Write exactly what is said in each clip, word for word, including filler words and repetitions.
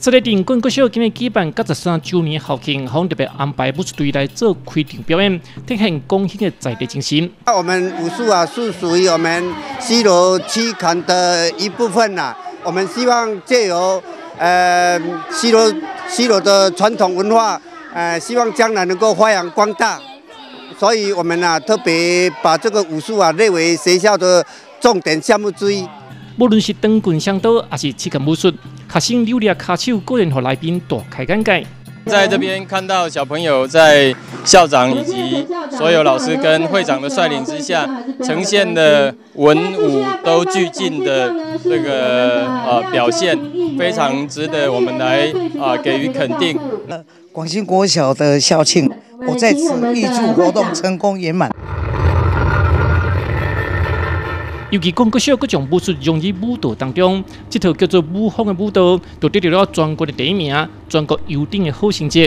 设立电棍国小今日举办九十三周年校庆，校方特别安排武术队来做开场表演，体现公兴的在地精神。 我们武术啊是属于我们西螺区坎的一部分呐、啊。我们希望借由呃西螺西螺的传统文化，呃希望将来能够发扬光大。所以我们啊特别把这个武术啊列为学校的重点项目之一。 无论是长棍相刀，还是刺剑武术，学生流利的卡手个人和来宾大开眼界。 在这边看到小朋友在校长以及所有老师跟会长的率领之下，呈现的文武都俱进的这个呃表现，非常值得我们来啊、呃、给予肯定。 广兴国小的校庆，我在此预祝活动成功圆满。 尤其讲国小各种武术融入舞蹈当中，这套叫做武风的舞蹈，就得到了全国的第一名，全国优等的好成绩。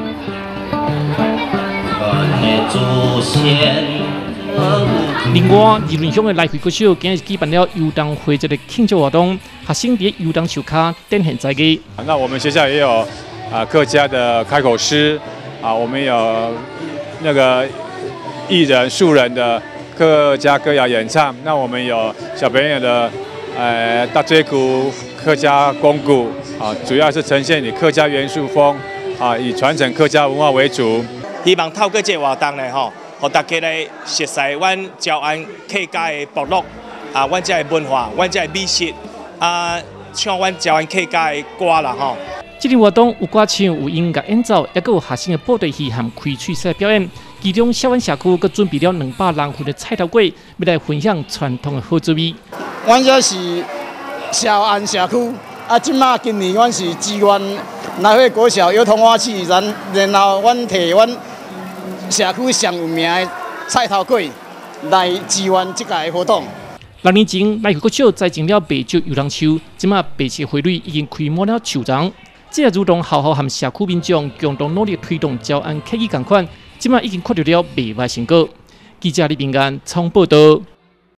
另外，宜伦乡的来回国小今日举办了游荡会节的庆祝活动，学生伫游荡手卡展现才艺。 那我们学校也有啊客家的开口诗啊，我们有那个艺人素人的客家歌谣演唱。那我们有小朋友的呃大椎鼓、客家公鼓啊，主要是呈现以客家元素风啊，以传承客家文化为主。 希望透过这个活动呢，吼，让大家来熟悉阮蕉安客家的部落啊，阮这的文化，阮这的美食啊，唱阮蕉安客家的歌啦，吼。 这个活动有歌唱、有音乐演奏，也有学生的部队戏和开喙式表演。其中，小湾社区佮准备了两百人份的菜头粿，要来分享传统的好滋味。 阮这是小安社区，啊，即马今年阮是支援南汇国小儿童花器，然然后阮摕阮社区上有名的菜头粿来支援这个活动。 六年前，来回国小栽种了白石游览树，即马白石花蕊已经开满了树丛。这也如同校校和社区民众共同努力推动蕉安客语同款，即马已经看到了未歹成果。记者李平安，从报道。